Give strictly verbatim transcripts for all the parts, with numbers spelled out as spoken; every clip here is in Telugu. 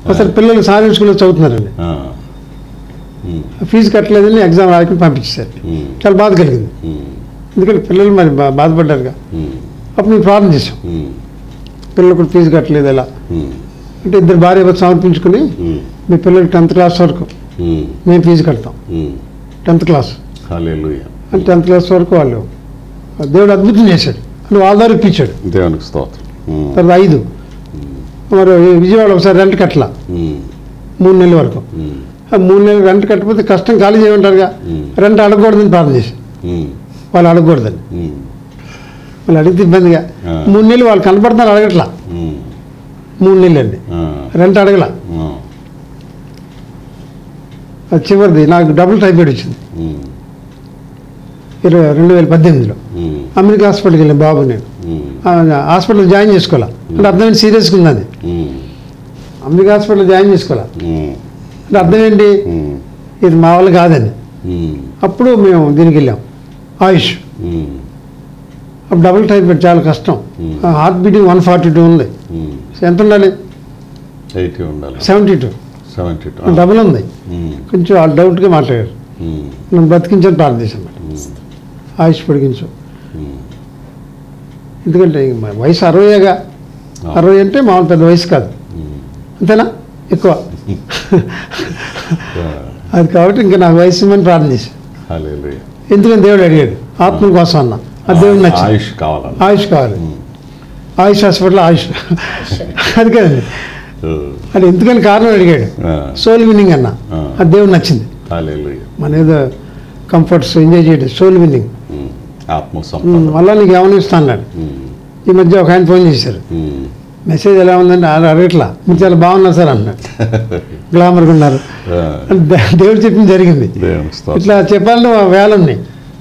అసలు పిల్లలు సారీ స్కూల్లో చదువుతున్నారండి, ఫీజు కట్టలేదని ఎగ్జామ్ రాయకుండా పంపించేశారు. చాలా బాధ కలిగింది, ఎందుకంటే పిల్లలు మరి బాధపడ్డారుగా. అప్పుడు మేము ప్రార్థన చేసాం, పిల్లలు కూడా ఫీజు కట్టలేదు ఎలా అంటే ఇద్దరు భార్య సమర్పించుకుని మీ పిల్లలకి టెన్త్ క్లాస్ వరకు మేము ఫీజు కడతాం, టెన్త్ క్లాస్ అంటే టెన్త్ క్లాస్ వరకు వాళ్ళు దేవుడు అద్భుతం చేశాడు అని వాళ్ళ ద్వారా ఇప్పించాడు. దేవునికి స్తోత్రం. తర్వాత ఐదు మరి విజయవాడ ఒకసారి రెంట్ కట్టలా మూడు నెలల వరకు. మూడు నెలలు రెంట్ కట్టకపోతే కష్టం ఖాళీ చేయమంటారుగా, రెంట్ అడగకూడదని ప్రార్థన చేశారు. వాళ్ళు అడగకూడదని, వాళ్ళు అడిగితే ఇబ్బందిగా మూడు నెలలు వాళ్ళు కనపడుతున్నారు అడగట్లా, మూడు నెలలు అండి రెంట్ అడగలా. అది చివరిది నాకు డబుల్ టైఫాయిడ్ వచ్చింది ఇరవై రెండు వేల పద్దెనిమిదిలో అమెరికా హాస్పిటల్కి వెళ్ళాను బాబు. నేను హాస్పిటల్ జాయిన్ చేసుకోవాలా అంటే అర్థమైంది సీరియస్గా ఉందని, అమెరికా హాస్పిటల్ జాయిన్ చేసుకోవాలా అంటే అర్థం ఏంటి ఇది మా వాళ్ళు కాదని. అప్పుడు మేము దీనికి వెళ్ళాం ఆయుష్. అప్పుడు డబుల్ టైఫాయిడ్ చాలా కష్టం, heart beating one forty two ఉంది, ఎంత ఉండాలి సెవెంటీ టూ డబుల్ ఉంది. కొంచెం వాళ్ళు డౌట్గా మాట్లాడారు, నన్ను బ్రతికించని ప్రార్థించాను, ఆయుష్ పొడిగించు. ఎందుకంటే వయసు అరవైగా, అరవై అంటే మామూలు పెద్ద వయసు కాదు అంతేనా ఎక్కువ అది కాబట్టి ఇంకా నాకు వయసు ఇమ్మని ప్రార్థన చేశాను. ఎందుకని దేవుడు అడిగాడు ఆత్మ కోసం అన్న, అది దేవుడు నచ్చింది. ఆయుష్ కావాలి, ఆయుష్ కావాలి, ఆయుష్ హాస్పిటల్ ఆయుష్ అది కదండి. అది ఎందుకని కారణం అడిగాడు, సోల్ విన్నింగ్ అన్న, అది దేవుడు నచ్చింది. మన ఏదో కంఫర్ట్స్ ఎంజాయ్ చేయడం, సోల్ విన్నింగ్ మళ్ళీ నీకు ఏమైనా ఇస్తా అన్నాడు. ఈ మధ్య ఒక ఆయన ఫోన్ చేశారు, మెసేజ్ ఎలా ఉందంటే అడగట్లా, మీరు చాలా బాగున్నారు సార్ అన్నాడు, గ్లామర్గా ఉన్నారు. దేవుడు చెప్పింది జరిగింది. ఇట్లా చెప్పాలంటే వేళ ఉన్నాయి.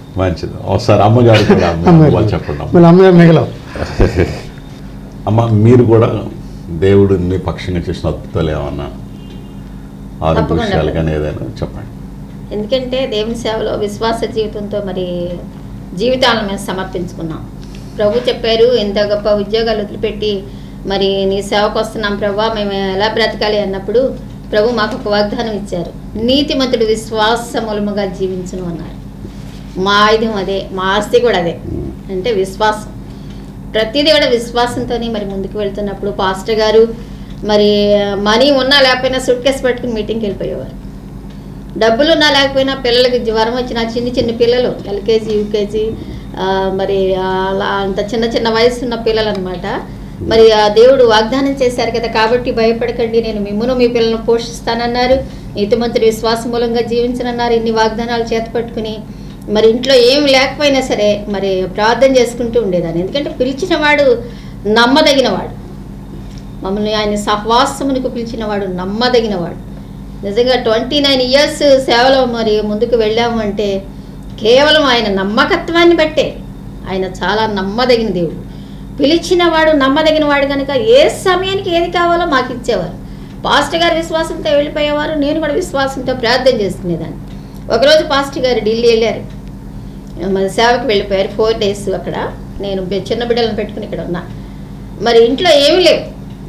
మళ్ళీ అమ్మగారు మిగలవు. అమ్మ మీరు కూడా దేవుడిని పక్షంగా చేసిన అద్భుతాలు ఏమన్నా ఆరోగ్య విషయాలు కానీ ఏదైనా చెప్పండి. ఎందుకంటే దేవుని సేవలో విశ్వాస జీవితంతో మరి జీవితాలను మేము సమర్పించుకున్నాం. ప్రభు చెప్పారు ఇంత గొప్ప ఉద్యోగాలు వదిలిపెట్టి మరి నీ సేవకు వస్తున్నాం ప్రభు, మేము ఎలా బ్రతకాలి అన్నప్పుడు ప్రభు మాకు ఒక వాగ్దానం ఇచ్చారు, నీతిమంతుడు విశ్వాస మూలముగా జీవించును అన్నారు. మా ఆయుధం అదే, మా ఆస్తి కూడా అదే, అంటే విశ్వాసం. ప్రతిదీ కూడా విశ్వాసంతోనే మరి ముందుకు వెళ్తున్నప్పుడు పాస్టర్ గారు మరి మనీ ఉన్నా లేకపోయినా సూట్ కేసు పట్టుకుని మీటింగ్కి వెళ్ళిపోయేవారు. డబ్బులు ఉన్నా లేకపోయినా పిల్లలకి జ్వరం వచ్చిన చిన్న చిన్న పిల్లలు ఎల్కేజీ యూకేజీ మరి అలా అంత చిన్న చిన్న వయసు ఉన్న పిల్లలు అనమాట. మరి ఆ దేవుడు వాగ్దానం చేశారు కదా, కాబట్టి భయపడకండి, నేను మిమ్మును మీ పిల్లలను పోషిస్తానన్నారు, నీతిమంతుడు విశ్వాస మూలంగా జీవించనన్నారు. ఇన్ని వాగ్దానాలు చేత పట్టుకుని మరి ఇంట్లో ఏం లేకపోయినా సరే మరి ప్రార్థన చేసుకుంటూ ఉండేదాన్ని. ఎందుకంటే పిలిచినవాడు నమ్మదగినవాడు, మమ్మల్ని ఆయన సహవాసమునికి పిలిచినవాడు నమ్మదగినవాడు. నిజంగా ట్వంటీ నైన్ ఇయర్స్ సేవలో మరి ముందుకు వెళ్ళాము అంటే కేవలం ఆయన నమ్మకత్వాన్ని బట్టే. ఆయన చాలా నమ్మదగిన దేవుడు, పిలిచినవాడు నమ్మదగిన వాడు కనుక ఏ సమయానికి ఏది కావాలో మాకు ఇచ్చేవారు. పాస్టర్ గారు విశ్వాసంతో వెళ్ళిపోయేవారు, నేను కూడా విశ్వాసంతో ప్రార్థన చేసుకునేదాన్ని. ఒకరోజు పాస్టర్ గారు ఢిల్లీ వెళ్ళారు, మరి సేవకు వెళ్ళిపోయారు ఫోర్ డేస్ అక్కడ. నేను చిన్న బిడ్డలను పెట్టుకుని ఇక్కడ ఉన్నా. మరి ఇంట్లో ఏమీ లేవు,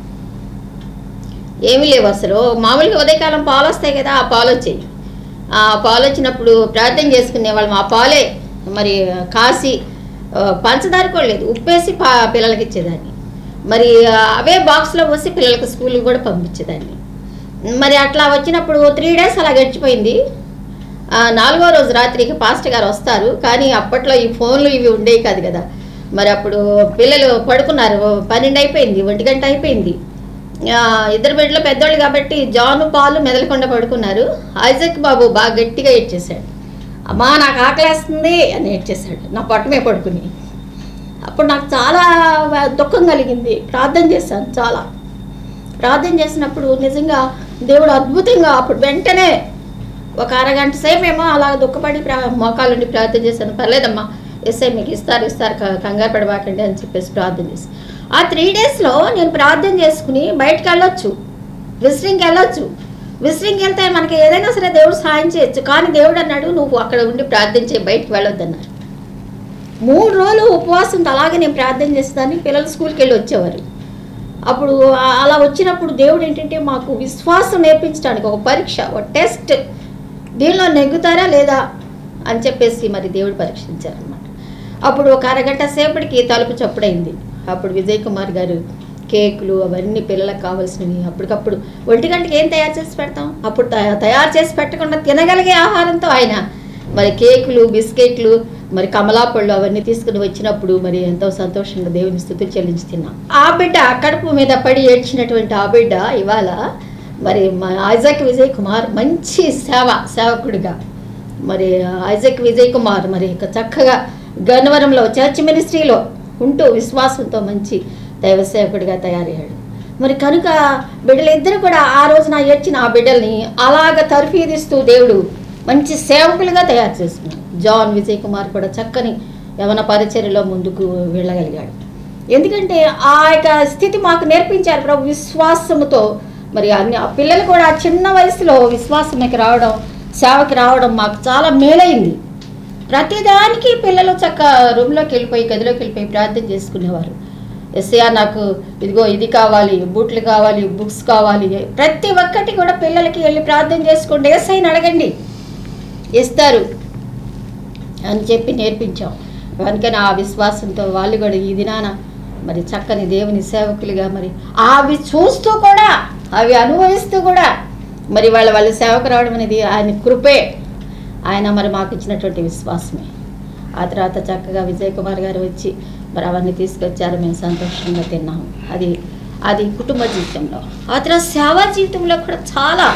ఏమీ లేవు అసలు. మామూలుగా ఉదయకాలం పాలు వస్తాయి కదా, ఆ పాలు వచ్చాయి. ఆ పాలు వచ్చినప్పుడు ప్రార్థన చేసుకునేవాళ్ళం. ఆ పాలే మరి కాసి పంచదార కూడా లేదు, ఉప్పేసి పా పిల్లలకి ఇచ్చేదాన్ని. మరి అవే బాక్స్లో పోసి పిల్లలకి స్కూల్కి కూడా పంపించేదాన్ని. మరి అట్లా వచ్చినప్పుడు త్రీ డేస్ అలా గడిచిపోయింది. నాలుగో రోజు రాత్రికి పాస్టర్ గారు వస్తారు, కానీ అప్పట్లో ఈ ఫోన్లు ఇవి ఉండేవి కాదు కదా. మరి అప్పుడు పిల్లలు పడుకున్నారు, పన్నెండు అయిపోయింది, ఒంటి గంట అయిపోయింది. ఇద్దరు బిడ్డలు పెద్దోళ్ళు కాబట్టి జాను పాలు మెదలకుండా పడుకున్నారు. ఐజక్ బాబు బాగా గట్టిగా ఏడ్చేశాడు, అమ్మా నాకు ఆకలేస్తుంది అని ఏడ్చేశాడు నా పట్టమే పడుకుని. అప్పుడు నాకు చాలా దుఃఖం కలిగింది. ప్రార్థన చేశాను, చాలా ప్రార్థన చేసినప్పుడు నిజంగా దేవుడు అద్భుతంగా అప్పుడు వెంటనే ఒక అరగంట సేపు ఏమో అలా దుఃఖపడి ప్రా మోకాలుండి ప్రార్థన చేశాను. పర్లేదమ్మా ఎస్ఐ మీకు ఇస్తారు ఇస్తారు కంగారు పడబాకండి అని చెప్పేసి ప్రార్థన చేసి ఆ త్రీ డేస్లో నేను ప్రార్థన చేసుకుని బయటకు వెళ్ళొచ్చు, విజిటింగ్కి వెళ్ళొచ్చు. విజిటింగ్కి వెళ్తే మనకి ఏదైనా సరే దేవుడు సాయం చేయొచ్చు, కానీ దేవుడు అన్నాడు నువ్వు అక్కడ ఉండి ప్రార్థించే, బయటకు వెళ్ళొద్దు అన్నారు. మూడు రోజులు ఉపవాసంతో అలాగే నేను ప్రార్థన చేసేదాన్ని. పిల్లలు స్కూల్కి వెళ్ళి వచ్చేవారు. అప్పుడు అలా వచ్చినప్పుడు దేవుడు ఏంటంటే మాకు విశ్వాసం నేర్పించడానికి ఒక పరీక్ష, ఒక టెస్ట్, దీనిలో నెగ్గుతారా లేదా అని చెప్పేసి మరి దేవుడు పరీక్షించారనమాట. అప్పుడు ఒక అరగంట సేపటికి తలుపు చప్పుడైంది. అప్పుడు విజయ్ కుమార్ గారు కేకులు అవన్నీ పిల్లలకు కావాల్సినవి అప్పటికప్పుడు ఒంటి గంటకి ఏం తయారు చేసి పెడతాం, అప్పుడు తయారు చేసి పెట్టకుండా తినగలిగే ఆహారంతో ఆయన మరి కేకులు, బిస్కెట్లు, మరి కమలాపళ్ళు అవన్నీ తీసుకుని వచ్చినప్పుడు మరి ఎంతో సంతోషంగా దేవుని స్తుతులు చెల్లించి తిన్నాం. ఆ బిడ్డ కడుపు మీద పడి ఏడ్చినటువంటి ఆ బిడ్డ ఇవాళ మరి మా ఐజాక్ విజయ్ కుమార్ మంచి సేవ సేవకుడిగా, మరి ఐజాక్ విజయ్ కుమార్ మరి చక్కగా గన్నవరంలో చర్చ్ మినిస్ట్రీలో ఉంటూ విశ్వాసంతో మంచి దైవ సేవకుడిగా తయారయ్యాడు. మరి కనుక బిడ్డలిద్దరూ కూడా ఆ రోజున ఏడ్చిన ఆ బిడ్డల్ని అలాగ తర్ఫీదిస్తూ దేవుడు మంచి సేవకులుగా తయారు చేసుకున్నాడు. జాన్ విజయ్ కుమార్ కూడా చక్కని యవన పరిచర్యలో ముందుకు వెళ్ళగలిగాడు. ఎందుకంటే ఆ యొక్క స్థితి మాకు నేర్పించారు ప్రభు. విశ్వాసముతో మరి అన్ని ఆ పిల్లలు కూడా చిన్న వయసులో విశ్వాసంకి రావడం, సేవకి రావడం మాకు చాలా మేలైంది. ప్రతిదానికి పిల్లలు చక్క రూమ్లోకి వెళ్ళిపోయి గదిలోకి వెళ్ళిపోయి ప్రార్థన చేసుకునేవారు. ఎస్ఐ నాకు ఇదిగో ఇది కావాలి, బూట్లు కావాలి, బుక్స్ కావాలి, ప్రతి ఒక్కటి కూడా పిల్లలకి వెళ్ళి ప్రార్థన చేసుకోండి, ఎస్ఐని అడగండి ఇస్తారు అని చెప్పి నేర్పించాం. అందుకని ఆ విశ్వాసంతో వాళ్ళు కూడా ఈ దినాన మరి చక్కని దేవుని సేవకులుగా మరి అవి చూస్తూ కూడా అవి అనుభవిస్తూ కూడా మరి వాళ్ళ వాళ్ళ సేవకు రావడం అనేది ఆయన కృపే, ఆయన మరి మాకు ఇచ్చినటువంటి విశ్వాసమే. ఆ తర్వాత చక్కగా విజయ్ కుమార్ గారు వచ్చి మరి అవన్నీ తీసుకొచ్చారు, మేము సంతోషంగా తిన్నాము. అది అది కుటుంబ జీవితంలో. ఆ తర్వాత సేవా జీవితంలో కూడా చాలా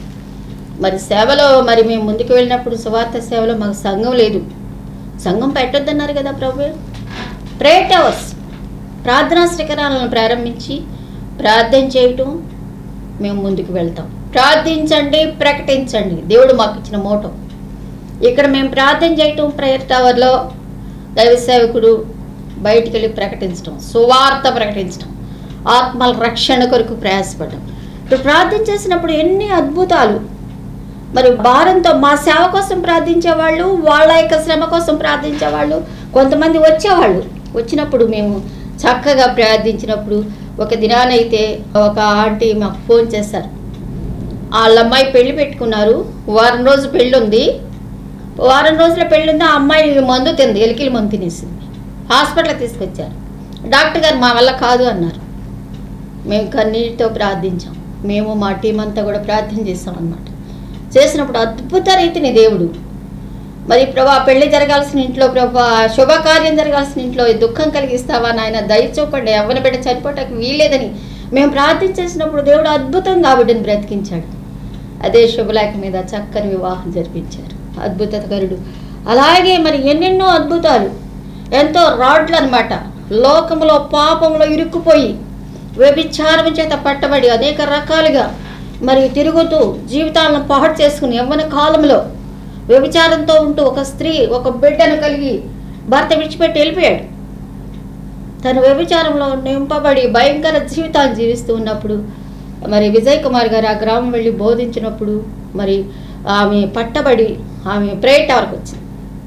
మరి సేవలో మరి మేము ముందుకు వెళ్ళినప్పుడు సువార్త సేవలో మాకు సంఘం లేదు. సంఘం పెట్టొద్దన్నారు కదా ప్రభు. ప్రేయర్ టవర్స్ ప్రార్థనా శిఖరాలను ప్రారంభించి ప్రార్థన చేయటం, మేము ముందుకు వెళ్తాం. ప్రార్థించండి, ప్రకటించండి, దేవుడు మాకు ఇచ్చిన మోటో. ఇక్కడ మేము ప్రార్థన చేయటం, ప్రేయర్ టవర్లో దైవ సేవకుడు బయటికి వెళ్ళి ప్రకటించడం, సువార్త ప్రకటించడం, ఆత్మల రక్షణ కొరకు ప్రయాసపడడం. ఇప్పుడు ప్రార్థన చేసినప్పుడు ఎన్ని అద్భుతాలు. మరి భారంతో మా సేవ కోసం ప్రార్థించేవాళ్ళు, వాళ్ళ యొక్క శ్రమ కోసం ప్రార్థించేవాళ్ళు కొంతమంది వచ్చేవాళ్ళు. వచ్చినప్పుడు మేము చక్కగా ప్రార్థించినప్పుడు ఒక దినానైతే ఒక ఆంటీ మాకు ఫోన్ చేశారు. వాళ్ళ అమ్మాయి పెళ్లి పెట్టుకున్నారు, వారం రోజు పెళ్ళి ఉంది, వారం రోజుల పెళ్ళి ఉంది, ఆ అమ్మాయి మందు తింది, ఎలికిలి మందు తినేసింది. హాస్పిటల్కి తీసుకొచ్చారు. డాక్టర్ గారు మా వల్ల కాదు అన్నారు. మేము కన్నీటితో ప్రార్థించాం. మేము మా టీం అంతా కూడా ప్రార్థన చేసాం అన్నమాట. చేసినప్పుడు అద్భుత రీతిని దేవుడు మరి ప్రభా పెళ్లి జరగాల్సిన ఇంట్లో, ప్రభా శుభకార్యం జరగాల్సిన ఇంట్లో దుఃఖం కలిగిస్తావా నాయన, దయచూపండి, ఎవరిని బిడ్డ చనిపోవటానికి వీల్లేదని మేము ప్రార్థన చేసినప్పుడు దేవుడు అద్భుతంగా బిడ్డను బ్రతికించాడు. అదే శుభలేఖ మీద చక్కని వివాహం జరిపించారు అద్భుతకరుడు. అలాగే మరి ఎన్నెన్నో అద్భుతాలు, ఎంతో రాడ్లు అనమాట. లోకంలో పాపంలో ఇరుక్కుపోయి వ్యభిచారం చేత పట్టబడి అనేక రకాలుగా మరి తిరుగుతూ జీవితాలను పాడు చేసుకుని యవ్వన కాలంలో వ్యభిచారంతో ఉంటూ ఒక స్త్రీ ఒక బిడ్డను కలిగి భర్త విడిచిపెట్టి వెళ్ళిపోయాడు. తను వ్యభిచారంలో నింపబడి భయంకర జీవితాలు జీవిస్తూ ఉన్నప్పుడు మరి విజయ్ కుమార్ గారు ఆ గ్రామం వెళ్ళి బోధించినప్పుడు మరి ఆమె పట్టబడి ఆమె ప్రేయర్ టవర్కి వచ్చింది.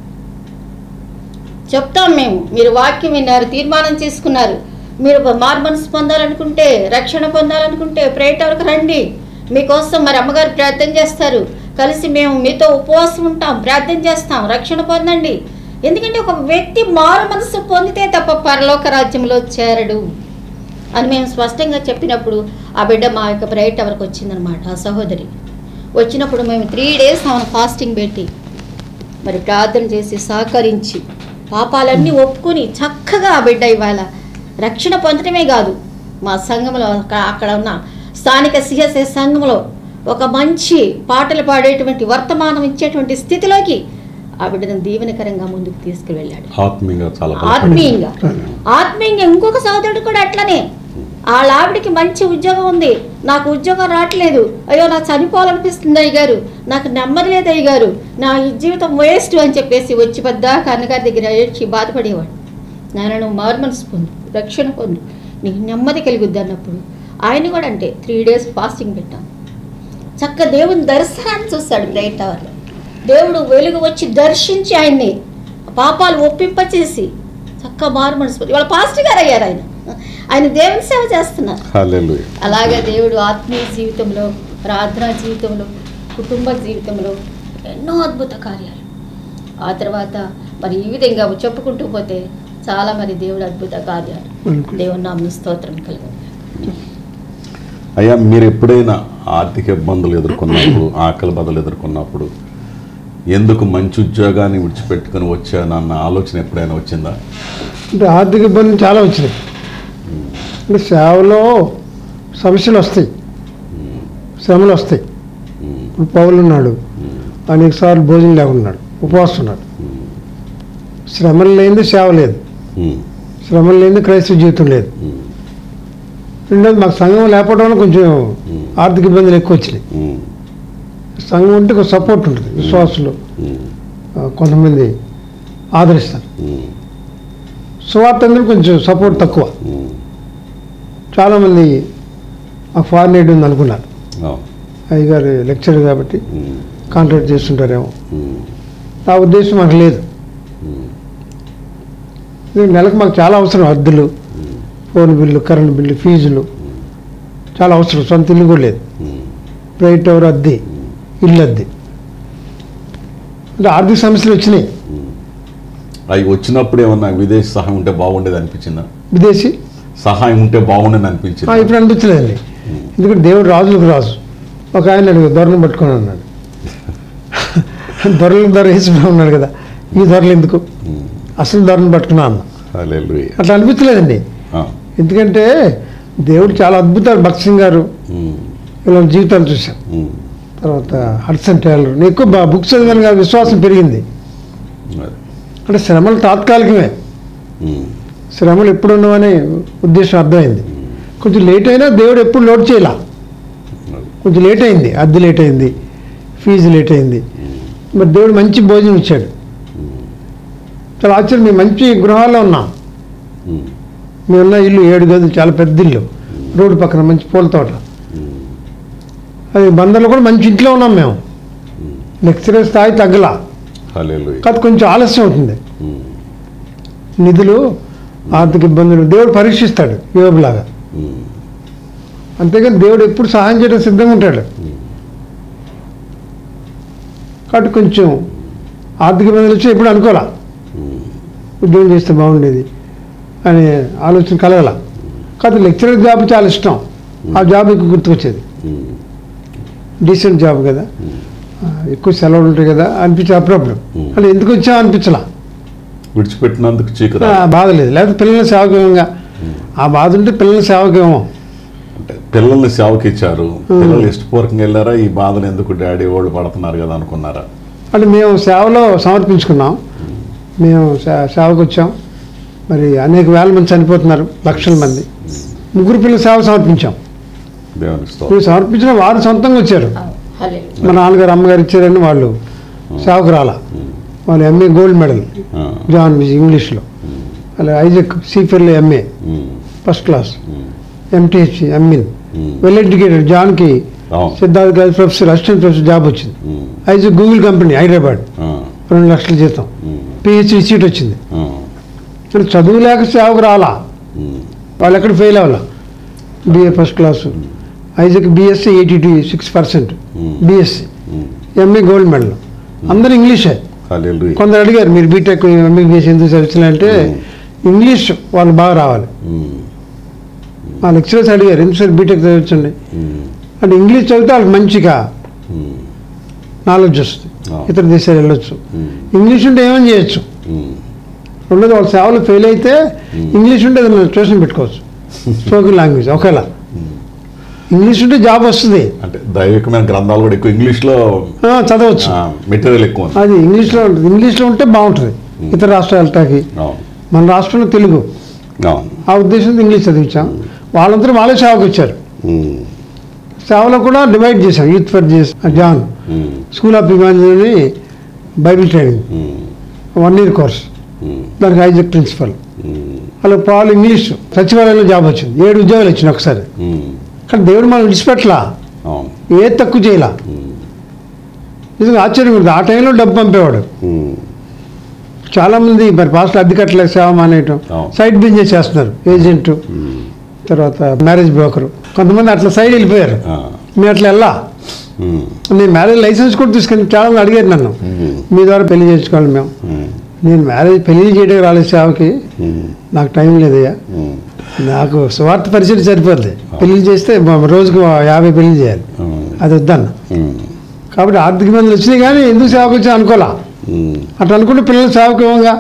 చెప్తాం మేము, మీరు వాక్యం విన్నారు, తీర్మానం చేసుకున్నారు, మీరు మార్మనసు పొందాలనుకుంటే, రక్షణ పొందాలనుకుంటే ప్రేయర్ టవర్కి రండి, మీకోసం మరి అమ్మగారు ప్రార్థన చేస్తారు, కలిసి మేము మీతో ఉపవాసం ఉంటాం, ప్రార్థన చేస్తాం, రక్షణ పొందండి. ఎందుకంటే ఒక వ్యక్తి మారు మనసు పొందితే తప్ప పరలోక రాజ్యంలో చేరడు అని మేము స్పష్టంగా చెప్పినప్పుడు ఆ బిడ్డ మా యొక్క ప్రేయర్ టవర్కి వచ్చిందనమాట. ఆ సహోదరి వచ్చినప్పుడు మేము త్రీ డేస్ ఆమెను ఫాస్టింగ్ పెట్టి మరి ప్రార్థన చేసి సహకరించి పాపాలన్నీ ఒప్పుకొని చక్కగా ఆ బిడ్డ ఇవాళ రక్షణ పొందడమే కాదు, మా సంఘంలో అక్కడ ఉన్న స్థానిక సిఎస్ఐ సంఘంలో ఒక మంచి పాటలు పాడేటువంటి వర్తమానం ఇచ్చేటువంటి స్థితిలోకి ఆ బిడ్డను దీవెనకరంగా ముందుకు తీసుకువెళ్ళాడు. ఆత్మీయంగా చాలా ఆత్మీయంగా ఆత్మీయంగా ఇంకొక సోదరుడు కూడా అట్లనే, వాళ్ళ ఆవిడికి మంచి ఉద్యోగం ఉంది, నాకు ఉద్యోగం రావట్లేదు, అయ్యో నాకు చనిపోవాలనిపిస్తుంది అయ్యగారు, నాకు నెమ్మది లేదు అయ్యగారు, నా ఈ జీవితం వేస్ట్ అని చెప్పేసి వచ్చి పెద్ద కన్నగారి దగ్గర ఏడ్చి బాధపడేవాడు. నాయన నువ్వు మారుమనసు పొందు, రక్షణ పొందు, నీకు నెమ్మది కలుగుద్ది అన్నప్పుడు ఆయన కూడా అంటే త్రీ డేస్ ఫాస్టింగ్ పెట్టాం. చక్క దేవుని దర్శనాన్ని చూస్తాడు ప్రేయర్ టవర్లో. దేవుడు వెలుగు వచ్చి దర్శించి ఆయన్ని పాపాలు ఒప్పింపచేసి చక్క మారు మనసు వాళ్ళ పాస్టర్ గారు అయ్యారు. ఆయన ఆయన దేవుని సేవ చేస్తున్నారు. హల్లెలూయా. అలాగే దేవుడు ఆత్మీయ జీవితంలో, ప్రార్థనా జీవితంలో, కుటుంబ జీవితంలో ఎన్నో అద్భుత కార్యాలు. ఆ తర్వాత మరి ఈ విధంగా చెప్పుకుంటూ పోతే చాలా మరి దేవుడు అద్భుత కార్యాలు. దేవుని నామమున స్తోత్రం కలుగును. అయ్యా, మీరు ఎప్పుడైనా ఆర్థిక ఇబ్బందులు ఎదుర్కొన్నప్పుడు, ఆకలి బాధలు ఎదుర్కొన్నప్పుడు ఎందుకు మంచి ఉద్యోగాన్ని విడిచిపెట్టుకుని వచ్చానన్న ఆలోచన ఎప్పుడైనా వచ్చిందా? అంటే ఆర్థిక ఇబ్బందులు చాలా వచ్చినాయి. అంటే సేవలో సమస్యలు వస్తాయి, శ్రమలు వస్తాయి. ఇప్పుడు పౌలు ఉన్నాడు, అనేక సార్లు భోజనం లేకున్నాడు, ఉపవాసం ఉన్నాడు. శ్రమలు లేనిది సేవ లేదు, శ్రమలు లేనిది క్రైస్తవ జీవితం లేదు. రెండోది మాకు సంఘం లేకపోవడం వల్ల కొంచెం ఆర్థిక ఇబ్బందులు ఎక్కువ వచ్చినాయి. సంఘం ఉంటే కొంచెం సపోర్ట్ ఉంటుంది, విశ్వాసులు కొంతమంది ఆదరిస్తారు. సువార్త అందరూ కొంచెం సపోర్ట్ తక్కువ. చాలామంది మాకు ఫారెన్ ఎయిడ్ ఉంది అనుకున్నారు, అయ్యగారు లెక్చరర్ కాబట్టి కాంట్రాక్ట్ చేస్తుంటారేమో. ఆ ఉద్దేశం మాకు లేదు. నెలకు మాకు చాలా అవసరం, అద్దెలు, ఫోన్ బిల్లు, కరెంట్ బిల్లు, ఫీజులు చాలా అవసరం. సొంత ఇల్లు కూడా లేదు, ప్రైవేట్ టవర్ అద్దె, ఇల్లు అద్దె. అంటే ఆర్థిక సమస్యలు వచ్చినాయి. అవి వచ్చినప్పుడు ఏమన్నా విదేశీ సహాయం ఉంటే బాగుండేది అనిపించిందా? విదేశీ సహాయం ఉంటే బాగుండేది అనిపించింది? ఇప్పుడు అనిపించలేదండి. ఎందుకంటే దేవుడు రాజులకు రాజు. ఒక ఆయన అడుగు దొరను పట్టుకొని అన్నాడు, దొరలకు దొర వేసి ఉన్నాడు కదా, ఈ దొరలు ఎందుకు, అసలు దొరను పట్టుకున్నా అన్న. అట్లా అనిపించలేదండి. ఎందుకంటే దేవుడు చాలా అద్భుతాలు. భక్త్ సింగ్ గారు ఇలా జీవితాలు చూశాం. తర్వాత హడ్సన్ టైలర్, నేను ఎక్కువ బుక్స్ చదివాను కదా, విశ్వాసం పెరిగింది. అంటే శ్రమలు తాత్కాలికమే, శ్రమలు ఎప్పుడు ఉన్నామనే ఉద్దేశం అర్థమైంది. కొంచెం లేట్ అయినా దేవుడు ఎప్పుడు లోడ్ చేయాల. కొంచెం లేట్ అయింది, అద్దె లేట్ అయింది, ఫీజు లేట్ అయింది, మరి దేవుడు మంచి భోజనం ఇచ్చాడు. చాలా ఆశ్చర్యం. మేము మంచి గృహాల్లో ఉన్నాం. మేమున్న ఇల్లు ఏడు గదులు, చాలా పెద్ద ఇల్లు, రోడ్డు పక్కన మంచి పూల తోట. అది బందర్లో కూడా మంచి ఇంట్లో ఉన్నాం మేము. లెక్చరర్ స్థాయి తగ్గలా, కాదు కొంచెం ఆలస్యం అవుతుంది. నిధులు, ఆర్థిక ఇబ్బందులు దేవుడు పరీక్షిస్తాడు యోబులాగా. అంతేగాని దేవుడు ఎప్పుడు సహాయం చేయడం సిద్ధంగా ఉంటాడు. కాబట్టి కొంచెం ఆర్థిక ఇబ్బందులు వచ్చి ఎప్పుడు అనుకోవాలా, ఉద్యోగం చేస్తే బాగుండేది అనే ఆలోచన కలగల. కాదు లెక్చరర్ జాబ్ చాలా ఇష్టం, ఆ జాబ్ ఎక్కువ గుర్తుకొచ్చేది. డీసెంట్ జాబ్ కదా, ఎక్కువ సెలవులు ఉంటాయి కదా అనిపించే అప్పుడప్పుడు. అలా ఎందుకు వచ్చా అనిపించలా, విడిచిపెట్టినందుకు బాధ లేదు. లేకపోతే పిల్లల సేవకేమంగా ఆ బాధ ఉంటే పిల్లల సేవకేమో. అంటే పిల్లల్ని సేవకి ఇచ్చారు, పిల్లలు ఇష్టపూర్వకంగా వెళ్ళారా, ఈ బాధలు ఎందుకు డాడీ వాళ్ళు పడుతున్నారు కదా అనుకున్నారా? అంటే మేము సేవలో సమర్పించుకున్నాం, మేము సేవకు వచ్చాం. మరి అనేక వేల మంది చనిపోతున్నారు, లక్షల మంది. ముగ్గురు పిల్లల సేవ సమర్పించాం. మేము సమర్పించిన వారు సొంతంగా వచ్చారు. మా నాన్నగారు అమ్మగారు ఇచ్చారని వాళ్ళు సేవకు రాలా. వాళ్ళు ఎంఏ గోల్డ్ మెడల్ జాన్ విజ్ ఇంగ్లీష్లో, అలా ఐజక్ సీఫర్లో ఎంఏ ఫస్ట్ క్లాస్, ఎంటీహెచ్ ఎంఇన్, వెల్ ఎడ్యుకేటెడ్. జాన్కి సిద్ధార్థ గారి ప్రొఫెసర్, అసిస్టెంట్ ప్రొఫెసర్ జాబ్ వచ్చింది. ఐజక్ గూగుల్ కంపెనీ హైదరాబాద్, రెండు లక్షల జీతం, పిహెచ్డి సీట్ వచ్చింది. చదువు లేక సేవకు రాలా, వాళ్ళు ఎక్కడ ఫెయిల్ అవ్వాలా. BA first class, Isaac BSc eighty two six percent BSc, MA gold medal, అందరూ ఇంగ్లీషే. కొందరు అడిగారు మీరు బీటెక్ ఎంబీబీఎస్ ఎందుకు చదివించాలంటే ఇంగ్లీష్ వాళ్ళు బాగా రావాలి. మా లెక్చరర్స్ అడిగారు ఎందుకు సార్ బీటెక్ చదివించండి అంటే, ఇంగ్లీష్ చదివితే వాళ్ళకి మంచిగా నాలెడ్జ్ వస్తుంది, ఇతర దేశాలు వెళ్ళొచ్చు. ఇంగ్లీష్ ఉంటే ఏమని చేయొచ్చు. రెండోది వాళ్ళ సేవలు ఫెయిల్ అయితే ఇంగ్లీష్ ఉంటే ఏదైనా ట్యూషన్ పెట్టుకోవచ్చు, స్పోకెన్ లాంగ్వేజ్ ఒకేలా. ఇంగ్లీష్ ఉంటే జాబ్ వస్తుంది. అంటే దైవికమైన గ్రంథాలు కూడా ఎక్కువ ఇంగ్లీష్లో చదవచ్చు, మెటీరియల్ ఎక్కువ. అది ఇంగ్లీష్లో ఉంటుంది. ఇంగ్లీష్లో ఉంటే బాగుంటుంది ఇతర రాష్ట్రాలు వెళ్ళటానికి. మన రాష్ట్రంలో తెలుగు, ఆ ఉద్దేశంతో ఇంగ్లీష్ చదివించాం. వాళ్ళందరూ వాళ్ళే సేవకు వచ్చారు. సేవలో కూడా డివైడ్ చేశాం. యూత్ ఫర్ చేసి జాన్ స్కూల్ ఆఫ్ ఇమాజిని Bible training one year course, దానికి ఐజక్ ప్రిన్సిపల్. అలా పాలు ఇంగ్లీష్ సచివాలయంలో జాబ్ వచ్చింది. ఏడు ఉద్యోగాలు వచ్చినాయి ఒకసారి. కానీ దేవుడు మనం విడిచిపెట్టలా, ఏ తక్కువ చేయలా. నిజంగా ఆశ్చర్యం ఉంది. ఆ టైంలో డబ్బు పంపేవాడు. చాలామంది మరి పాస్టర్ అద్దె కట్టలేక సేవ మానేయటం, సైడ్ బిజినెస్ చేస్తున్నారు. ఏజెంట్ తర్వాత మ్యారేజ్ బ్రోకరు, కొంతమంది అట్లా సైడ్ వెళ్ళిపోయారు. నేను అట్లా వెళ్ళా, నేను మ్యారేజ్ లైసెన్స్ కూడా తీసుకుని చాలా మంది అడిగారు నన్ను, మీ ద్వారా పెళ్లి చేసుకోవాలి మేము. నేను మ్యారేజ్ పెళ్లి చేయడానికి రాలేదు సేవకి, నాకు టైం లేదయ్యా, నాకు స్వార్థ పరిస్థితి సరిపోద్ది, పెళ్లి చేస్తే రోజుకు యాభై పెళ్లి చేయాలి, అది వద్దన్న. కాబట్టి ఆర్థిక ఇబ్బందులు వచ్చినాయి కానీ ఎందుకు సేవకు వచ్చా అనుకోలే. అట్లా అనుకుంటే పిల్లలు సేవకు ఇవ్వగా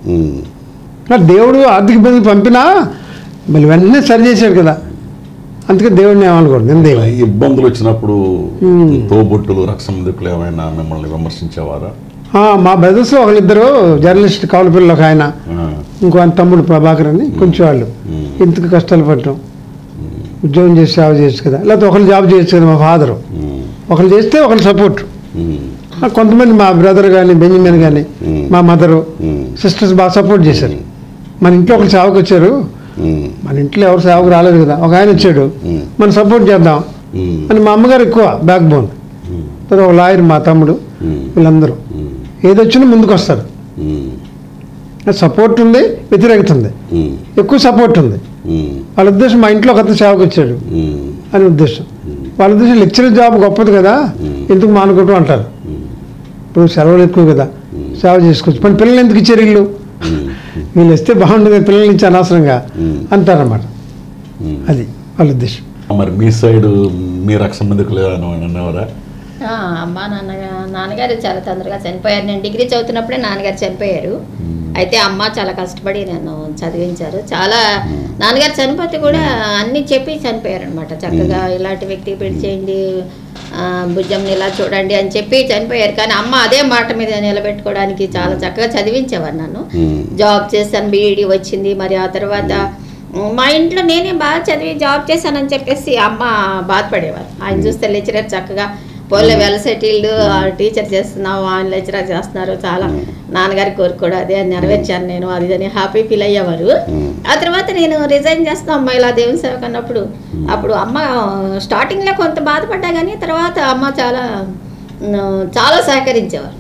దేవుడు ఆర్థిక ఇబ్బందులు పంపినా మళ్ళీ వెంటనే సరి చేశాడు కదా, అందుకే దేవుడిని ఏమనుకోండి. నేను దేవుడు ఇబ్బందులు వచ్చినప్పుడు తోబుట్టులు రక్షణ ఏమైనా మిమ్మల్ని విమర్శించేవారా? మా బ్రదర్స్లో ఒకళ్ళిద్దరు జర్నలిస్ట్ కౌలపిల్లలు, ఒక ఆయన, ఇంకో ఆయన తమ్ముడు ప్రభాకర్ అని, కొంచెం వాళ్ళు ఎందుకు కష్టాలు పడటం, ఉద్యోగం చేసి సేవ చేయొచ్చు కదా, లేకపోతే ఒకళ్ళు జాబ్ చేయొచ్చు కదా. మా ఫాదరు ఒకళ్ళు చేస్తే ఒకళ్ళు సపోర్ట్. కొంతమంది మా బ్రదర్ కానీ బెంజమిన్ కానీ మా మదరు సిస్టర్స్ బాగా సపోర్ట్ చేశారు. మన ఇంట్లో ఒకరు సేవకు వచ్చారు, మన ఇంట్లో ఎవరు సేవకు రాలేదు కదా, ఒక ఆయన వచ్చాడు, మనం సపోర్ట్ చేద్దాం అని మా అమ్మగారు ఎక్కువ బ్యాక్ బోన్. తర్వాత ఒక లాయర్ మా తమ్ముడు, వీళ్ళందరూ ఏదొచ్చినా ముందుకు వస్తారు. సపోర్ట్ ఉంది, వ్యతిరేకత ఉంది, ఎక్కువ సపోర్ట్ ఉంది. వాళ్ళ ఉద్దేశం మా ఇంట్లో ఒక అతను సేవకు వచ్చాడు అని ఉద్దేశం. వాళ్ళ ఉద్దేశం లెక్చరర్ జాబ్ గొప్పది కదా, ఎందుకు మానుకోవటం అంటారు. ఇప్పుడు సెలవులు ఎక్కువ కదా, సేవ చేసుకోవచ్చు, మన పిల్లలు ఎందుకు ఇచ్చారు వీళ్ళు, వీళ్ళు ఇస్తే బాగుంటుంది, పిల్లల నుంచి అనవసరంగా అంటారన్నమాట. అది వాళ్ళ ఉద్దేశం. మరి మీ సైడ్ మీ రక్షణ మందికి అనేవారా? అమ్మ నాన్న నాన్నగారు చాలా తొందరగా చనిపోయారు. నేను డిగ్రీ చదువుతున్నప్పుడే నాన్నగారు చనిపోయారు. అయితే అమ్మ చాలా కష్టపడి నన్ను చదివించారు. చాలా నాన్నగారు చనిపోతే కూడా అన్నీ చెప్పి చనిపోయారు అనమాట. చక్కగా ఇలాంటి వ్యక్తికి పెళ్లి చేయండి, భుజంని ఇలా చూడండి అని చెప్పి చనిపోయారు. కానీ అమ్మ అదే మాట మీద నిలబెట్టుకోవడానికి చాలా చక్కగా చదివించేవారు నన్ను. జాబ్ చేశాను, బీఈడీ వచ్చింది. మరి ఆ తర్వాత మా ఇంట్లో నేనే బాగా చదివి జాబ్ చేశానని చెప్పేసి అమ్మ బాధపడేవారు. ఆయన చూస్తే లెక్చరర్ చక్కగా పోలే వెల్ సెటిల్డ్, టీచర్ చేస్తున్నావు, ఆయన లెక్చరర్ చేస్తున్నారు, చాలా నాన్నగారి కోరిక కూడా అదే నెరవేర్చాను నేను, అది అని హ్యాపీ ఫీల్ అయ్యేవారు. ఆ తర్వాత నేను రిజైన్ చేస్తాను అమ్మ ఇలా దేవుని సేవకు అన్నప్పుడు, అప్పుడు అమ్మ స్టార్టింగ్లో కొంత బాధపడ్డా కానీ తర్వాత అమ్మ చాలా చాలా సహకరించేవారు,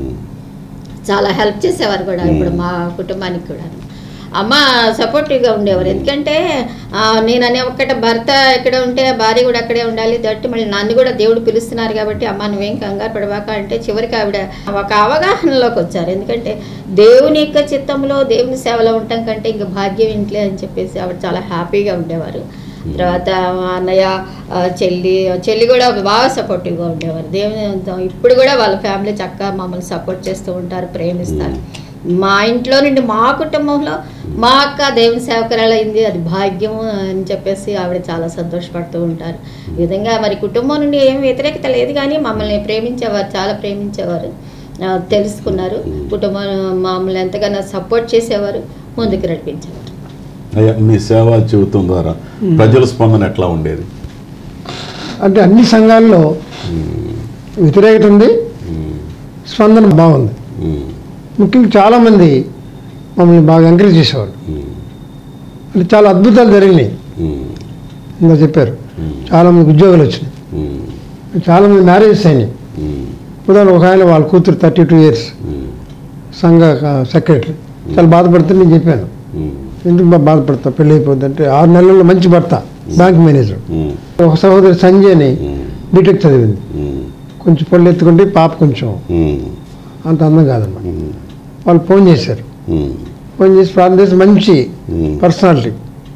చాలా హెల్ప్ చేసేవారు కూడా. ఇప్పుడు మా కుటుంబానికి కూడా అమ్మ సపోర్టివ్గా ఉండేవారు. ఎందుకంటే నేను అనే ఒక్కట భర్త ఎక్కడ ఉంటే భార్య కూడా అక్కడే ఉండాలి. దట్టు మళ్ళీ నన్ను కూడా దేవుడు పిలుస్తున్నారు కాబట్టి అమ్మ నువ్వేం కంగారు పడవాక అంటే చివరికి ఆవిడ ఒక అవగాహనలోకి వచ్చారు. ఎందుకంటే దేవుని యొక్క చిత్తంలో దేవుని సేవలో ఉండటం కంటే ఇంకా భాగ్యం ఇంట్లే అని చెప్పేసి ఆవిడ చాలా హ్యాపీగా ఉండేవారు. తర్వాత అన్నయ్య చెల్లి చెల్లి కూడా బాగా సపోర్టివ్గా ఉండేవారు. దేవుని ఇప్పుడు కూడా వాళ్ళ ఫ్యామిలీ చక్కగా మమ్మల్ని సపోర్ట్ చేస్తూ ఉంటారు, ప్రేమిస్తారు. మా ఇంట్లో నుండి మా కుటుంబంలో మా అక్క దేవుని సేవకురాలైంది, అది భాగ్యం అని చెప్పేసి ఆవిడ చాలా సంతోషపడుతూ ఉంటారు. ఈ విధంగా మరి కుటుంబం నుండి ఏం వ్యతిరేకత లేదు కానీ మమ్మల్ని ప్రేమించేవారు, చాలా ప్రేమించేవారు, తెలుసుకున్నారు. కుటుంబం మమ్మల్ని ఎంతగానో సపోర్ట్ చేసేవారు, ముందుకు నడిపించేవారు. అయ్యా మీ సేవా జీవితం ద్వారా ప్రజల స్పందన ఎట్లా ఉండేది? అంటే అన్ని సంఘాల్లో వ్యతిరేకత ఉంది, స్పందన బాగుంది. ముఖ్యంగా చాలామంది మమ్మల్ని బాగా ఎంకరేజ్ చేసేవాళ్ళు. అంటే చాలా అద్భుతాలు జరిగినాయి. ఇంకా చెప్పారు చాలామందికి ఉద్యోగాలు వచ్చినాయి, చాలామంది మ్యారేజెస్ అయినాయి. ఉదాహరణ ఒక ఆయన వాళ్ళ కూతురు థర్టీ టూ ఇయర్స్ సంఘ సెక్రటరీ, చాలా బాధపడితే నేను చెప్పాను ఎందుకు బాధపడతా, పెళ్ళి అయిపోద్ది అంటే ఆరు నెలల్లో మంచి భర్త, బ్యాంక్ మేనేజర్. ఒక సహోదరి సంజయ్ అని బీటెక్ చదివింది, కొంచెం పళ్ళు ఎత్తుకుంటే పాప కొంచెం అంత అందం కాదన్నమాట. వాళ్ళు ఫోన్ చేశారు, ఫోన్ చేసి ప్రార్థన చేసి మంచి పర్సనాలిటీ,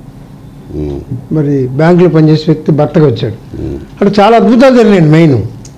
మరి బ్యాంకులో పనిచేసే వ్యక్తి భర్తగా వచ్చాడు. అక్కడ చాలా అద్భుతాలు జరిగినాయండి. మెయిన్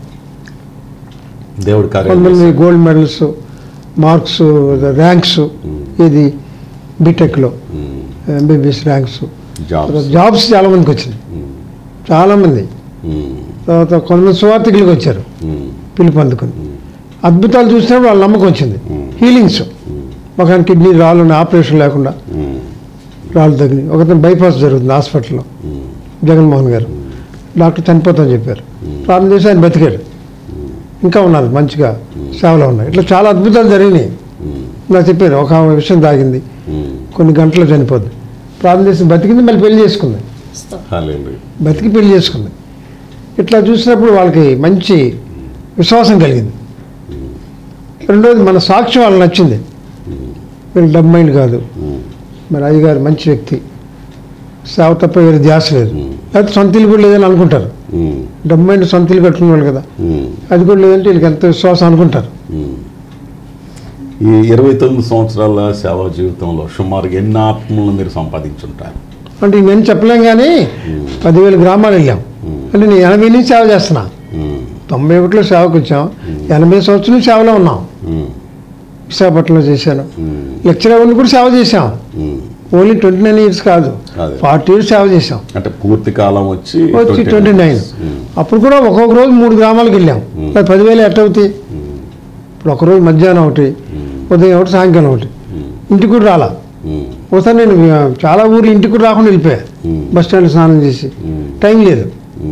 దేవుడు కొంతమంది గోల్డ్ మెడల్స్, మార్క్స్, ర్యాంక్స్, ఇది బీటెక్లో ఎంబీబీఎస్ ర్యాంక్స్, జాబ్స్ చాలా మందికి వచ్చినాయి, చాలామంది. తర్వాత కొంతమంది సువార్థికులకు వచ్చారు పిలుపు అందుకుని. అద్భుతాలు చూసినప్పుడు వాళ్ళ నమ్మకం వచ్చింది. హీలింగ్స్, ఒక కిడ్నీ రాళ్ళు ఆపరేషన్ లేకుండా రాళ్ళు తగిలి, ఒకతను బైపాస్ జరుగుతుంది హాస్పిటల్లో, జగన్మోహన్ గారు డాక్టర్ చనిపోతామని చెప్పారు, ప్రార్థన చేసి ఆయన బతికాడు, ఇంకా ఉన్నారు మంచిగా సేవలో ఉన్నాయి. ఇట్లా చాలా అద్భుతాలు జరిగినాయి. నాకు చెప్పారు ఒక విషయం తాగింది, కొన్ని గంటలు చనిపోద్ది, ప్రార్థన చేసి బతికింది, మళ్ళీ పెళ్లి చేసుకుంది, బతికి పెళ్లి చేసుకుంది. ఇట్లా చూసినప్పుడు వాళ్ళకి మంచి విశ్వాసం కలిగింది. రెండోది మన సాక్ష్యం వాళ్ళకి నచ్చింది, వీళ్ళు డబ్ మైండ్ కాదు, మరి అయ్యగారు మంచి వ్యక్తి సేవ తప్ప వేరే ధ్యాస లేదు. లేకపోతే సొంత ఇల్లు కూడా లేదని అనుకుంటారు. డబ్బు అంటే సొంత ఇల్లు కట్టుకునే వాళ్ళు కదా, అది కూడా లేదంటే వీళ్ళకి ఎంత విశ్వాసం అనుకుంటారు. ఈ ఇరవై తొమ్మిది సంవత్సరాల సేవా జీవితంలో సుమారుగా ఎన్ని ఆత్మలను మీరు సంపాదించుంటారు? అంటే నేను చెప్పలేం కానీ పదివేల గ్రామాలు వెళ్ళాం. అంటే నేను ఎనభై నుంచి సేవ చేస్తున్నా. తొంభై ఒకటిలో సేవకు వచ్చాం, ఎనభై సంవత్సరం సేవలో ఉన్నాం. విశాఖపట్నంలో చేశాను, లెక్చరర్ ఉండి కూడా సేవ చేశాం. ఓన్లీ ట్వంటీ నైన్ ఇయర్స్ కాదు, ఫార్టీ ఇయర్స్ సేవ చేసాం. అంటే పూర్తి కాలం వచ్చి వచ్చి ట్వంటీ నైన్ అప్పుడు కూడా ఒక్కొక్క రోజు మూడు గ్రామాలకు వెళ్ళాం. పదివేలు ఎట్ట అవుతాయి? ఇప్పుడు ఒకరోజు మధ్యాహ్నం ఒకటి, ఉదయం ఒకటి, సాయంకాలం ఒకటి. ఇంటికి కూడా రాలా. ఒకసారి నేను చాలా ఊర్లు ఇంటికి కూడా రాకుండా వెళ్ళిపోయా. బస్ స్టాండ్ స్నానం చేసి, టైం లేదు.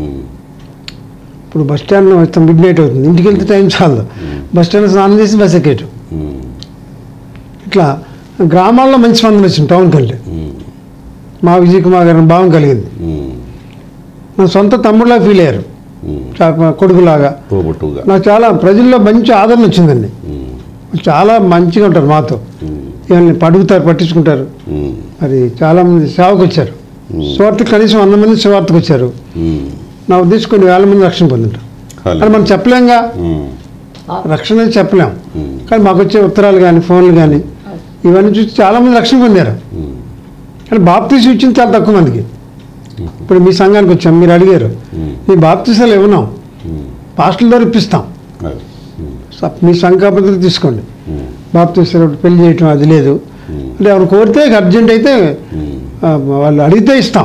ఇప్పుడు బస్ స్టాండ్ వస్తాం, మిడ్ నైట్ అవుతుంది, ఇంటికి వెళ్తే టైం చాలదు. బస్ స్టాండ్ స్నానం చేసి బస్ ఎక్కేయటం. ఇట్లా గ్రామాల్లో మంచి స్పందన వచ్చింది టౌన్ కంటే. మా విజయ్ కుమార్ గారిని భావం కలిగింది. నా సొంత తమ్ముడులా ఫీల్ అయ్యారు, కొడుకులాగా. నాకు చాలా ప్రజల్లో మంచి ఆదరణ వచ్చిందండి. చాలా మంచిగా ఉంటారు మాతో, ఏమన్నా అడుగుతారు, పట్టించుకుంటారు. మరి చాలామంది సేవకు వచ్చారు. స్వార్థ కనీసం వంద మంది స్వార్థకు వచ్చారు. నా ఉద్దేశం కొన్ని వేల మంది రక్షణ పొందుంటారు. అని మనం చెప్పలేంగా, రక్షణ చెప్పలేం. కానీ మాకు వచ్చే ఉత్తరాలు కానీ ఫోన్లు కానీ ఇవన్నీ చూసి చాలామంది రక్షణ పొందారు. కానీ బాప్తీసు ఇచ్చింది చాలా తక్కువ మందికి. ఇప్పుడు మీ సంఘానికి వచ్చాం, మీరు అడిగారు, మీ బాప్తీసాలు ఇవ్వనాం, పాస్టల్ ద్వారా ఇప్పిస్తాం, మీ సంఘ పద్ధతి తీసుకోండి. బాప్తీసాలు పెళ్లి చేయటం అది లేదు అంటే ఎవరు కోరితే అర్జెంట్ అయితే వాళ్ళు అడిగితే ఇస్తాం,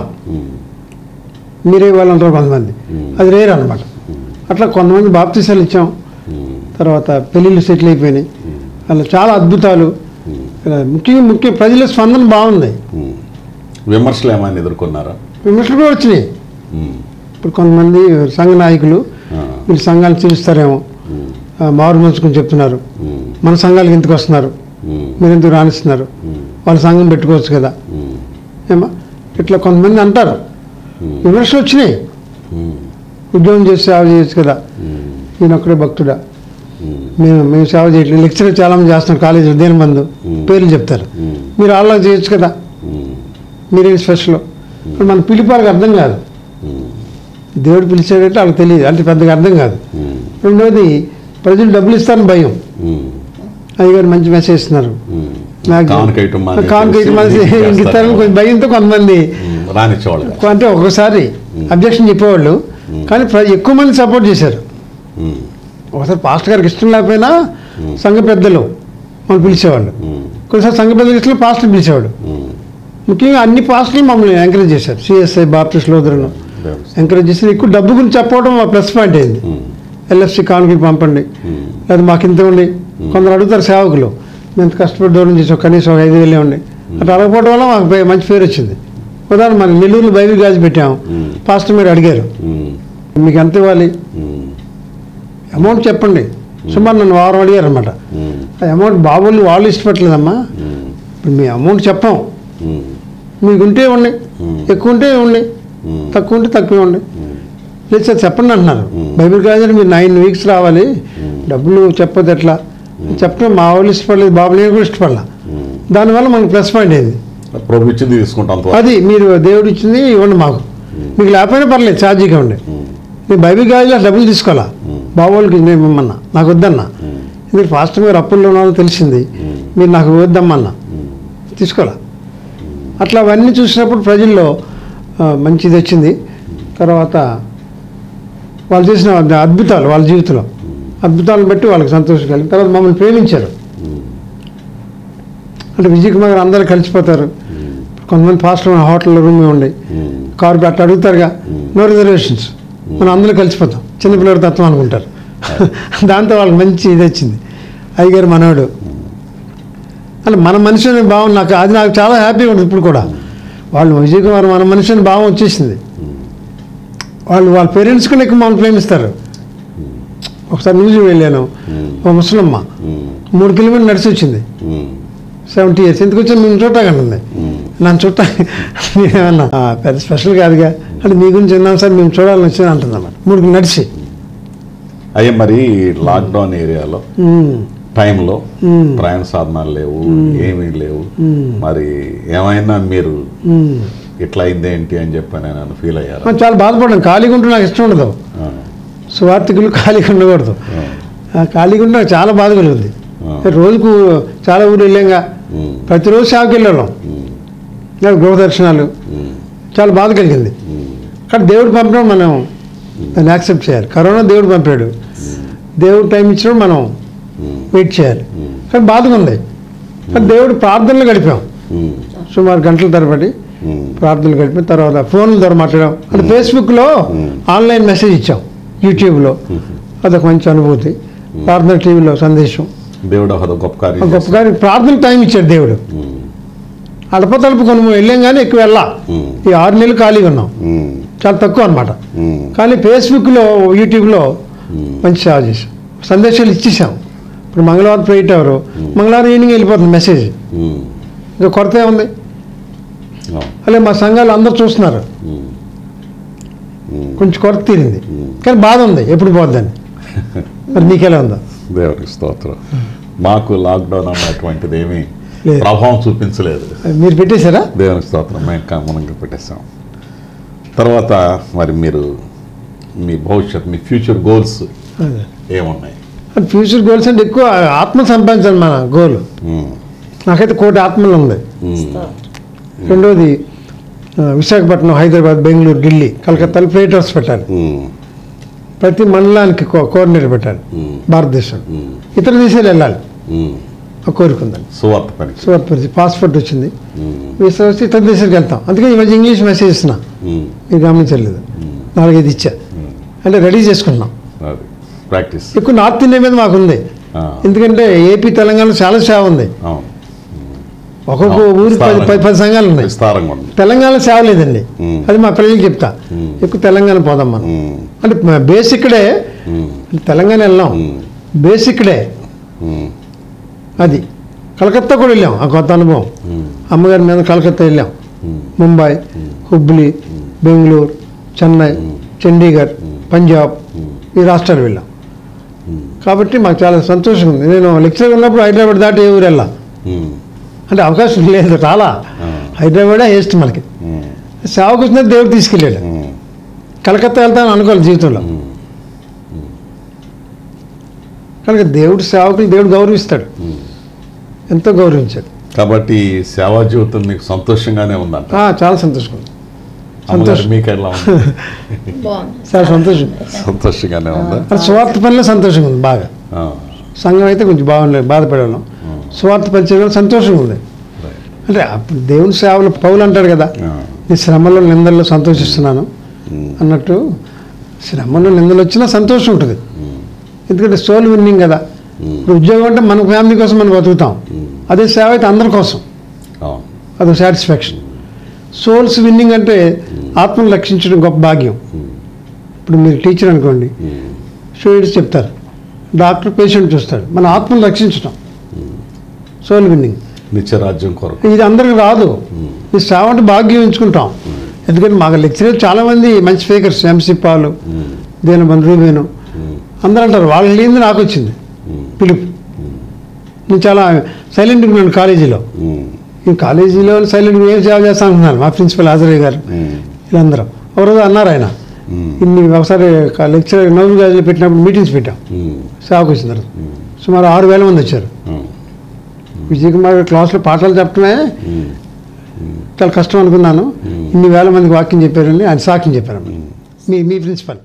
మీరే ఇవ్వాలంటారు కొంతమంది, అది రేర్ అనమాట. అట్లా కొంతమంది బాప్తీసాలు ఇచ్చాం. తర్వాత పెళ్ళిళ్ళు సెటిల్ అయిపోయినాయి. అలా చాలా అద్భుతాలు. ముఖ్యంగా ముఖ్య ప్రజల స్పందన బాగుంది. విమర్శలు ఏమైనా ఎదుర్కొన్నారా? విమర్శలు కూడా వచ్చినాయి. ఇప్పుడు కొంతమంది సంఘ నాయకులు వీళ్ళు సంఘాలు చూస్తారేమో, మారు మలుచుకుని చెప్తున్నారు, మన సంఘాలకు ఎందుకు వస్తున్నారు, మీరు ఎందుకు రాణిస్తున్నారు, వాళ్ళ సంఘం పెట్టుకోవచ్చు కదా ఏమా, ఇట్లా కొంతమంది అంటారు. విమర్శలు వచ్చినాయి. ఉద్యోగం చేసి సేవ చేయొచ్చు కదా, ఈయన ఒక్కడే భక్తుడా, మేము మేము సేవ చేయట్లేదు, లెక్చరర్ చాలా మంది చేస్తున్నాం కాలేజీలో, దేని మందు పేర్లు చెప్తారు, మీరు వాళ్ళకి చేయొచ్చు కదా, మీరేం స్పెషల్. మన పిలిపాలకు అర్థం కాదు, దేవుడు పిలిచాడంటే వాళ్ళకి తెలియదు, అంటే పెద్దగా అర్థం కాదు. రెండోది ప్రజలు డబ్బులు ఇస్తారని భయం. అయ్యగారు మంచి మెసేజ్ ఇస్తున్నారు, నాకు కాన్కైట్ మనిషి ఇంక ఇస్తారని కొంచెం భయంతో కొంతమంది అంటే ఒకసారి అబ్జెక్షన్ చెప్పేవాళ్ళు. కానీ ఎక్కువ మంది సపోర్ట్ చేశారు. ఒకసారి పాస్టర్ గారికి ఇష్టం లేకపోయినా సంఘ పెద్దలు మనం పిలిచేవాళ్ళు, కొన్నిసారి సంఘ పెద్దలు ఇష్టం పాస్టర్ పిలిచేవాడు. ముఖ్యంగా అన్ని పాస్టర్లు మమ్మల్ని ఎంకరేజ్ చేశారు. సిఎస్ఐ, బాప్టిస్ట్, లూథరన్ ఎంకరేజ్ చేసి ఎక్కువ డబ్బు గురించి చెప్పడం మా ప్లస్ పాయింట్ అయింది. ఎల్ఎఫ్సి కానుకలు పంపండి, లేదా మాకు ఇంత ఉండి. కొందరు అడుగుతారు సేవకులు, మేము కష్టపడి దూరం చేసాం, కనీసం ఒక ఐదు వేలే ఉండి. అట్లా అడగపోవడం వల్ల మాకు మంచి పేరు వచ్చింది. ఉదాహరణ మన నెల్లూరులో బైబిల్ గాజు పెట్టాము, పాస్టర్ మీరు అడిగారు మీకు ఎంత ఇవ్వాలి, అమౌంట్ చెప్పండి. సుమారు నన్ను వారం అడిగారు అనమాట. ఆ అమౌంట్ బాబులు వాళ్ళు ఇష్టపడలేదమ్మా, ఇప్పుడు మీ అమౌంట్ చెప్పాం, మీకుంటే ఉండి, ఎక్కువ ఉంటే ఉండి, తక్కువ ఉంటే తక్కువ ఉండి, లేదు సార్ చెప్పండి అంటున్నారు. బైబిల్ కాదు మీరు నైన్ వీక్స్ రావాలి, డబ్బులు చెప్పదు ఎట్లా చెప్పడం మా వాళ్ళు ఇష్టపడలేదు, బాబు నేను కూడా ఇష్టపడలా. దానివల్ల మనకు ప్లస్ పాయింట్ అయింది. ప్రభు ఇచ్చింది తీసుకుంటాం, అది మీరు దేవుడు ఇచ్చింది ఇవ్వండి, మాకు మీకు లేకపోయినా పర్లేదు, ఛార్జీగా ఉండి. నేను బైబిల్ కాదు డబ్బులు తీసుకోవాలా, బాబు వాళ్ళకి నేను ఇమ్మన్నా, నాకు వద్దన్నా. మీరు ఫాస్ట్ మీరు అప్పుల్లో ఉన్నారని తెలిసింది, మీరు నాకు వద్దమ్మన్నా, తీసుకోవాలా. అట్లా అవన్నీ చూసినప్పుడు ప్రజల్లో మంచిది వచ్చింది. తర్వాత వాళ్ళు చేసిన అద్భుతాలు, వాళ్ళ జీవితంలో అద్భుతాలను బట్టి వాళ్ళకి సంతోషం కలిగింది. తర్వాత మమ్మల్ని ప్రేమించారు. అంటే విజయ్ కుమార్ గారు అందరూ కలిసిపోతారు. కొంతమంది ఫాస్ట్ హోటల్లో రూమ్ ఉండి కారు అట్లా అడుగుతారుగా, నో రిజర్వేషన్స్, మనం అందరూ కలిసిపోతాం, చిన్నపిల్లడి తత్వం అనుకుంటారు. దాంతో వాళ్ళకి మంచి ఇది వచ్చింది. అయ్యగారు మనవాడు అంటే మన మనిషిని భావం, నాకు అది నాకు చాలా హ్యాపీగా ఉంటుంది. ఇప్పుడు కూడా వాళ్ళు విజయ్ కుమార్ మన మనిషిని భావం వచ్చేసింది. వాళ్ళు వాళ్ళ పేరెంట్స్ కూడా ఎక్కువ మమ్మల్ని ప్రేమిస్తారు. ఒకసారి న్యూస్ వెళ్ళాను, ఒక ముసలమ్మ మూడు కిలోమీటర్లు నడిచి వచ్చింది, సెవెంటీ ఇయర్స్. ఎందుకు వచ్చాను మేము చూడటాకంటుంది, నన్ను చూడటానికి నేనేమన్నా పెద్ద స్పెషల్ కాదుగా, అంటే మీ గురించి విన్నాం సార్, మేము చూడాలని వచ్చాను అంటుంది అన్నమాట, మూడు నడిచి. అయ్యా మరి లాక్డౌన్ ఏరియాలో టైంలో ప్రయాణ సాధనాలు లేవు, ఏమీ లేవు, మరి ఏమైనా మీరు ఇట్లా అయింది ఏంటి అని చెప్పి నేను ఫీల్ అయ్యారు. ఆ, చాలా బాధపడ్డాను. ఖాళీగా ఉంటే నాకు ఇష్టం ఉండదు. సువార్థికులు ఖాళీగా ఉండకూడదు. ఆ, ఖాళీగా ఉంటే నాకు చాలా బాధ కలుగుతుంది. రోజుకు చాలా ఊరు వెళ్ళాంగా, ప్రతిరోజు సేవకి వెళ్ళాం, గృహ దర్శనాలు, చాలా బాధ కలిగింది. కానీ దేవుడు పంపడం మనం దాన్ని యాక్సెప్ట్ చేయాలి. కరోనా దేవుడు పంపాడు, దేవుడు టైం ఇచ్చినప్పుడు మనం వెయిట్ చేయాలి. కానీ బాధగా ఉంది. కానీ దేవుడు ప్రార్థనలు గడిపాం, సుమారు గంటల తరబడి ప్రార్థనలు గడిపిన తర్వాత ఫోన్ల ద్వారా మాట్లాడాం. అంటే ఫేస్బుక్లో ఆన్లైన్ మెసేజ్ ఇచ్చాం, యూట్యూబ్లో అదొక మంచి అనుభూతి. ప్రార్థన టీవీలో సందేశం, దేవుడు గొప్ప కార్యం గొప్ప కార్యం. ప్రార్థన టైం ఇచ్చాడు దేవుడు. అడపతలుపు కొన్ని వెళ్ళాం కానీ ఎక్కువ వెళ్ళా. ఈ ఆరు నెలలు ఖాళీగా ఉన్నాం, చాలా తక్కువ అనమాట. కానీ ఫేస్బుక్లో యూట్యూబ్లో మంచి సేవ చేసాం, సందేశాలు ఇచ్చేసాం. ఇప్పుడు మంగళవారం ప్రేయర్ ఎవరు మంగళవారం ఈవినింగ్ వెళ్ళిపోతుంది మెసేజ్. ఇంకా కొరత ఏముంది? అలాగే మా సంఘాలు అందరూ చూస్తున్నారు, కొంచెం కొరత తీరింది. కానీ బాధ ఉంది, ఎప్పుడు పోద్దని. మరి నీకెలా ఉందో? దేవుడికి స్తోత్రం. మాకు లాక్డౌన్ అన్నటువంటిది ఏమీ ప్రభావం చూపించలేదు. మీరు పెట్టేశారా? దేవునికి స్తోత్రం, మేము కామనంగా పెట్టేస్తాం. తర్వాత మరి మీరు మీ భవిష్యత్, మీ ఫ్యూచర్ గోల్స్ ఏమున్నాయి? ఫ్యూచర్ గోల్స్ అంటే ఎక్కువ ఆత్మ సంపాదించాలి మన గోల్. నాకైతే కోటి ఆత్మలు ఉంది. రెండోది విశాఖపట్నం, హైదరాబాద్, బెంగళూరు, ఢిల్లీ, కలకత్తాలో ప్లేటర్స్ పెట్టాలి. ప్రతి మండలానికి కోఆర్డినేటర్ పెట్టాలి భారతదేశం. ఇతర దేశాలు వెళ్ళాలి, కోరుకుందండి. సువార్త పని సువార్త పరిస్థితి పాస్పోర్ట్ వచ్చింది, వీసా వచ్చి ఇతర దేశాలకు వెళ్తాం. అందుకే ఈ మధ్య ఇంగ్లీష్ మెసేజ్ ఇస్తున్నా, మీరు గమనించలేదు. నాలుగైదు ఇచ్చా, అంటే రెడీ చేసుకున్నాం. ప్రాక్టీస్ ఎక్కువ నార్త్ ఇండియా మీద మాకు ఉంది. ఎందుకంటే ఏపీ, తెలంగాణ చాలా సేవ ఉంది. ఒక్కొక్క ఊరికి పది పది పది సంఘాలు ఉన్నాయి. తెలంగాణ సేవ లేదండి, అది మా పిల్లలకి చెప్తా. ఎక్కువ తెలంగాణ పోదాం మనం. అంటే బేస్ ఇక్కడే, తెలంగాణ వెళ్ళాం, బేస్ ఇక్కడే. అది కలకత్తా కూడా వెళ్ళాం, ఆ కొత్త అనుభవం. అమ్మగారి మీద కలకత్తా వెళ్ళాం, ముంబై, హుబ్లీ, బెంగళూరు, చెన్నై, చండీగఢ్, పంజాబ్, ఈ రాష్ట్రాలు వెళ్ళాం. కాబట్టి మాకు చాలా సంతోషంగా ఉంది. నేను లెక్చర్ ఉన్నప్పుడు హైదరాబాద్ దాటి ఏ ఊరు వెళ్ళా, అంటే అవకాశం లేదు, చాలా హైదరాబాదే హేస్ట్ మనకి. సేవకు వచ్చిన దేవుడు తీసుకెళ్ళాడు. కలకత్తా వెళ్తాను అనుకోవాలి జీవితంలో. కనుక దేవుడు సేవకులు దేవుడు గౌరవిస్తాడు, ఎంతో గౌరవించాడు. కాబట్టి సేవా జీవితం మీకు సంతోషంగానే ఉందంట? చాలా సంతోషంగా ఉంది. సంతోషం మీకు ఎలా ఉంది? చాలా సంతోషం, సంతోషంగానే ఉందా? స్వార్థ పనిలో సంతోషంగా ఉంది బాగా. సంఘం అయితే కొంచెం బాగుండలేదు, బాధపడేవాళ్ళం. స్వార్థ పరిచయం సంతోషంగా ఉంది. అంటే అప్పుడు దేవుని సేవలు పౌలు అంటాడు కదా, నీ శ్రమలో నిందల్లో సంతోషిస్తున్నాను అన్నట్టు. శ్రమలో నిందలు వచ్చినా సంతోషం ఉంటుంది, ఎందుకంటే సోల్ విన్నింగ్ కదా. ఇప్పుడు ఉద్యోగం అంటే మన ఫ్యామిలీ కోసం మనం బతుకుతాం, అదే సేవ అయితే అందరి కోసం, అదో సాటిస్ఫాక్షన్. సోల్స్ విన్నింగ్ అంటే ఆత్మను రక్షించడం గొప్ప భాగ్యం. ఇప్పుడు మీరు టీచర్ అనుకోండి, స్టూడెంట్స్ చెప్తారు, డాక్టర్ పేషెంట్ చూస్తాడు, మన ఆత్మను రక్షించడం సోల్ విన్నింగ్. నిత్యరాజ్యం కొరకు ఇది అందరికి రాదు, ఈ సేవ అంటే భాగ్యం ఎంచుకుంటాం. ఎందుకంటే మాకు లెక్చరర్ చాలామంది మంచి స్పీకర్స్, ఎంసీ పాలు, దేనబంధు రూబేను, అందరూ అంటారు వాళ్ళు లేనిది నాకు వచ్చింది పిలుపు. నేను చాలా సైలెంట్గా ఉన్నాను కాలేజీలో. ఈ కాలేజీలో సైలెంట్గా ఏం సేవ చేస్తా అనుకున్నాను. మా ప్రిన్సిపల్ హాజరయ్య గారు వీళ్ళందరూ ఒకరోజు అన్నారు, ఆయన ఇన్ని ఒకసారి లెక్చరర్ నవ్వు గాజులో పెట్టినప్పుడు మీటింగ్స్ పెట్టాం, సేవకు వచ్చిన తర్వాత సుమారు ఆరు వేల మంది వచ్చారు. విజయ్ కుమార్ క్లాస్లో పాఠాలు చెప్పడమే చాలా కష్టం అనుకున్నాను, ఇన్ని వేల మందికి వాక్యం చెప్పారని ఆయన సాక్ష్యం చెప్పారు. మీ మీ ప్రిన్సిపల్